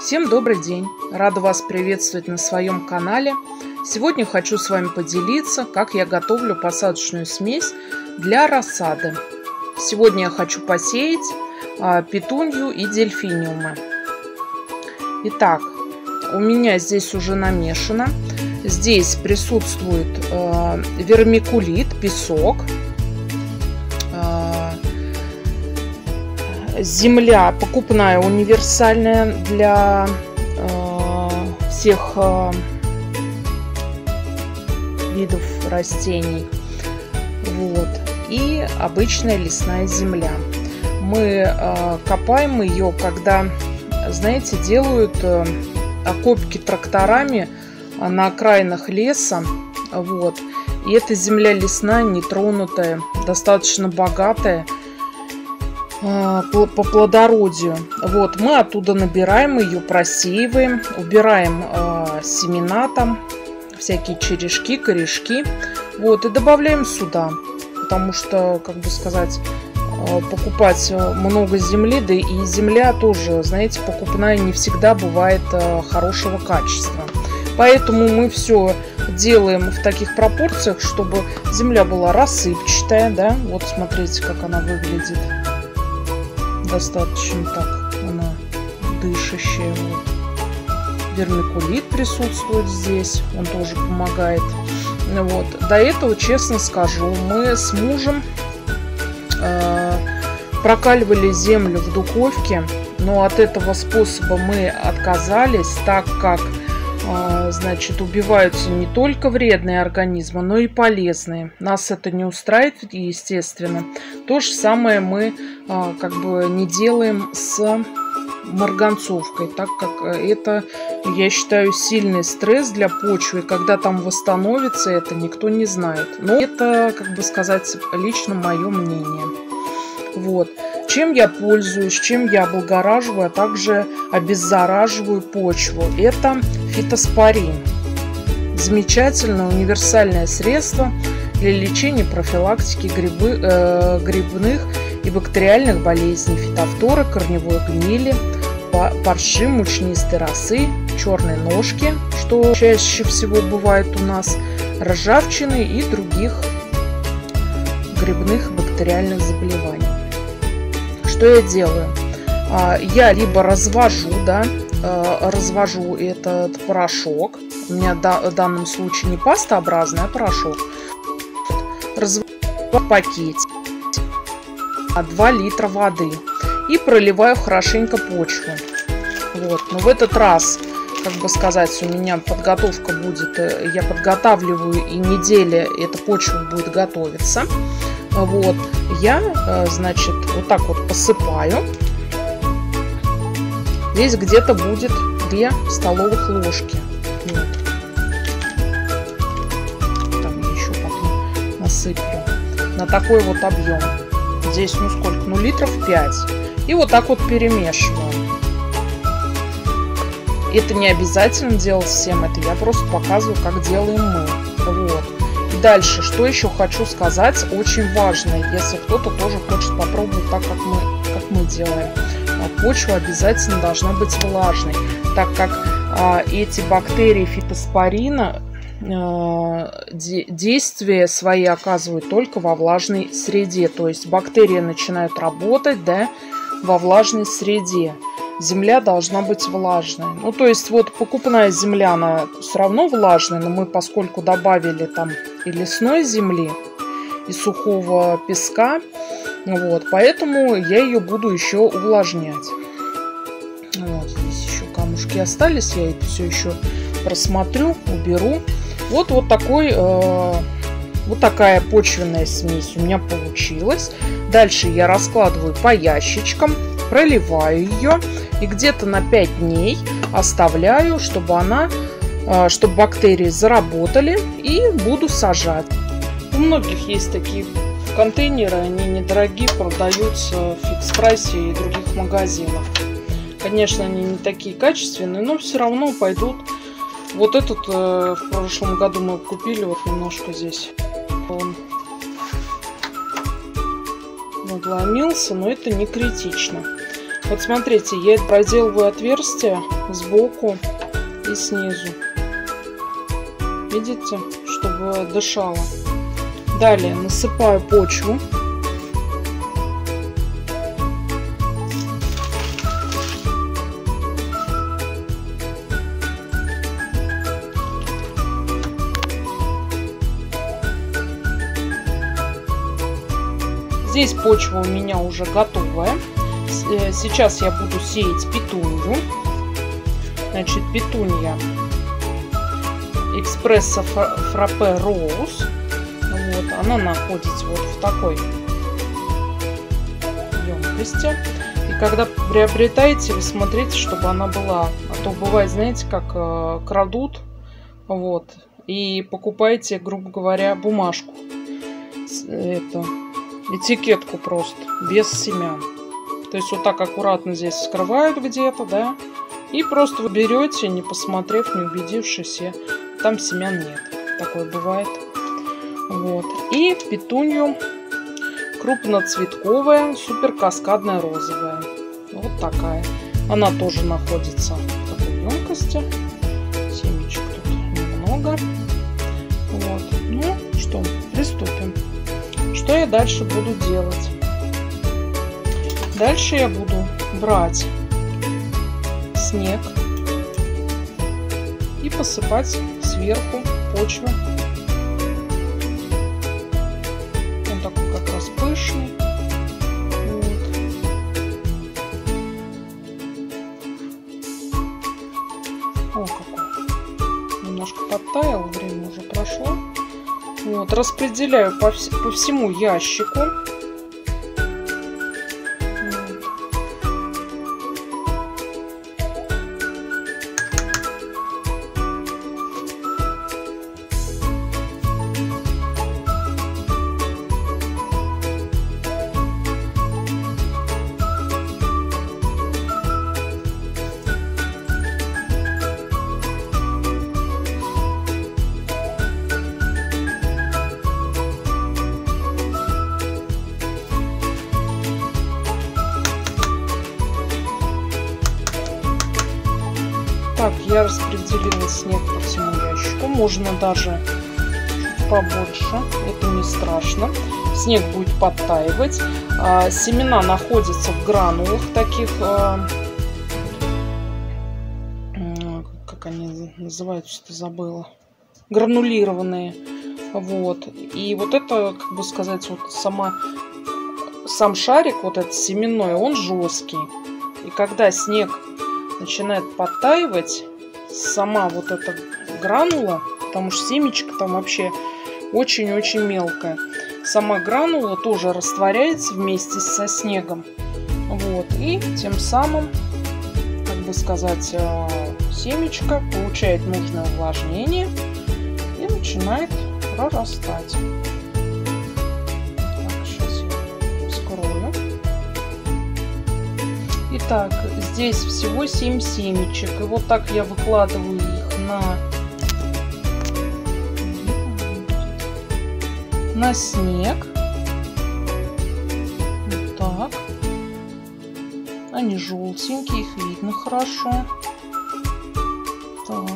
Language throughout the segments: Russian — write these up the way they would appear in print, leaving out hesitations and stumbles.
Всем добрый день! Рада вас приветствовать на своем канале. Сегодня хочу с вами поделиться, как я готовлю посадочную смесь для рассады. Сегодня я хочу посеять петунью и дельфиниумы. Итак, у меня здесь уже намешано. Здесь присутствует вермикулит, песок, земля покупная, универсальная для всех видов растений. Вот. И обычная лесная земля. Мы копаем ее, когда, знаете, делают окопки тракторами на окраинах леса. Вот. И эта земля лесная, нетронутая, достаточно богатая по плодородию. Вот, мы оттуда набираем ее, просеиваем, убираем семена там, всякие черешки, корешки. Вот, и добавляем сюда, потому что, как бы сказать, покупать много земли, да и земля тоже, знаете, покупная не всегда бывает хорошего качества. Поэтому мы все делаем в таких пропорциях, чтобы земля была рассыпчатая, да. Вот смотрите, как она выглядит. Достаточно так она дышащая. Вот. Вермикулит присутствует здесь, он тоже помогает. Вот. До этого, честно скажу, мы с мужем прокаливали землю в духовке, но от этого способа мы отказались, так как значит, убиваются не только вредные организмы, но и полезные. Нас это не устраивает, естественно. То же самое мы как бы не делаем с марганцовкой, так как это, я считаю, сильный стресс для почвы. Когда там восстановится, это никто не знает. Но это, как бы сказать, лично мое мнение. Вот. Чем я пользуюсь, чем я облагораживаю, а также обеззараживаю почву. Это фитоспорин. Замечательное универсальное средство для лечения, профилактики грибных и бактериальных болезней, фитофторы, корневой гнили, парши, мучнистой росы, черной ножки, что чаще всего бывает у нас, ржавчины и других грибных и бактериальных заболеваний. Что я делаю? Я либо развожу, да, развожу этот порошок. У меня в данном случае не пастообразный, а порошок. Развожу в пакете 2 литра воды и проливаю хорошенько почву. Вот. Но в этот раз, как бы сказать, у меня подготовка будет, я подготавливаю, и неделя эта почва будет готовиться. Вот, я, значит, вот так вот посыпаю. Здесь где-то будет 2 столовых ложки. Вот. Там я еще потом насыплю. На такой вот объем. Здесь, ну сколько? Ну литров 5. И вот так вот перемешиваю. Это не обязательно делать всем это. Я просто показываю, как делаем мы. Вот. Дальше, что еще хочу сказать, очень важно, если кто-то тоже хочет попробовать так, как мы делаем. Почва обязательно должна быть влажной, так как эти бактерии фитоспорина действия свои оказывают только во влажной среде. То есть бактерии начинают работать, да, во влажной среде. Земля должна быть влажной. Ну, то есть, вот покупная земля, она все равно влажная, но мы, поскольку добавили там и лесной земли, и сухого песка, вот, поэтому я ее буду еще увлажнять. Вот, здесь еще камушки остались, я это все еще просмотрю, уберу. Вот такая почвенная смесь у меня получилась. Дальше я раскладываю по ящичкам, проливаю ее и где-то на 5 дней оставляю, чтобы бактерии заработали, и буду сажать. У многих есть такие контейнеры, они недорогие, продаются в фикс-прайсе и других магазинах. Конечно, они не такие качественные, но все равно пойдут. Вот этот в прошлом году мы купили, вот немножко здесь он надломился, но это не критично. Вот смотрите, я проделываю отверстие сбоку и снизу. Видите, чтобы дышало. Далее насыпаю почву. Здесь почва у меня уже готовая. Сейчас я буду сеять петунью. Значит, петунья Экспрессо Фраппе Роуз. Вот, она находится вот в такой емкости. И когда приобретаете, вы смотрите, чтобы она была. А то бывает, знаете, как крадут. Вот. И покупаете, грубо говоря, бумажку. Этикетку просто, без семян. То есть вот так аккуратно здесь скрывают где-то, да. И просто вы берете, не посмотрев, не убедившись, там семян нет. Такое бывает. Вот. И петунью крупноцветковая, супер каскадная розовая. Вот такая. Она тоже находится в такой емкости. Семечек тут немного. Вот. Ну что, приступим. Что я дальше буду делать? Дальше я буду брать снег и посыпать сверху почву. Он такой как раз пышный. Вот. О, какой. Немножко подтаял, время уже прошло. Вот, распределяю по всему ящику. Так, я распределила снег по всему ящику. Можно даже побольше. Это не страшно. Снег будет подтаивать. Семена находятся в гранулах таких. Как они называются-то, забыла. Гранулированные. Вот. И вот это, как бы сказать, вот сам шарик, вот этот семенной, он жесткий. И когда снег начинает подтаивать, сама вот эта гранула, потому что семечко там вообще очень-очень мелкое, сама гранула тоже растворяется вместе со снегом. Вот. И тем самым, как бы сказать, семечко получает нужное увлажнение и начинает прорастать. Так, сейчас я вскрою. Итак, здесь всего 7 семечек. И вот так я выкладываю их на снег. Вот так. Они желтенькие, их видно хорошо. Так.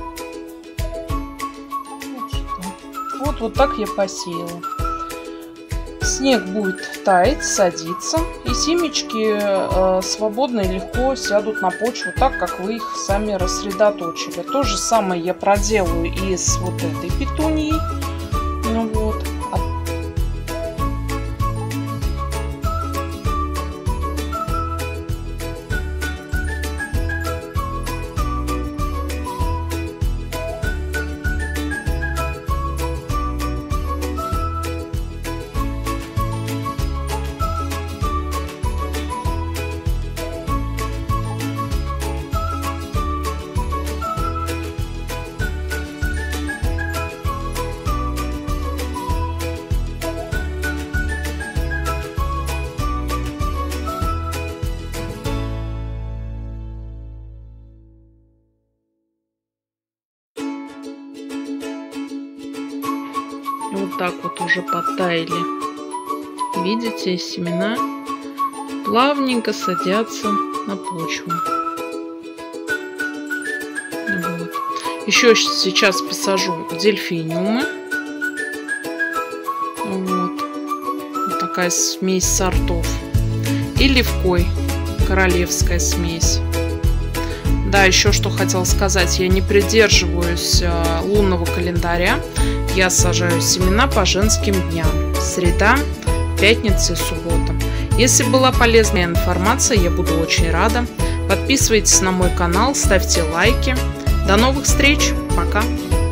Вот так я посеяла. Снег будет таять, садиться, и семечки свободно и легко сядут на почву, так как вы их сами рассредоточили. То же самое я проделаю и с вот этой петуньей. Ну вот. Вот так вот уже подтаяли. Видите, семена плавненько садятся на почву. Вот. Еще сейчас посажу дельфиниумы. Вот такая смесь сортов. И левкой, королевская смесь. Да, еще что хотела сказать. Я не придерживаюсь лунного календаря. Я сажаю семена по женским дням. Среда, пятница и суббота. Если была полезная информация, я буду очень рада. Подписывайтесь на мой канал, ставьте лайки. До новых встреч. Пока.